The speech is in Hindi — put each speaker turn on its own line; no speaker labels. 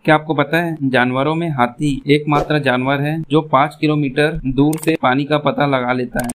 क्या आपको पता है जानवरों में हाथी एकमात्र जानवर है जो 5 किलोमीटर दूर से पानी का पता लगा लेता है।